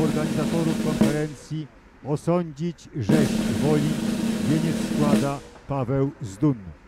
organizatorów konferencji osądzić rzeź woli wieniec składa Paweł Zdun.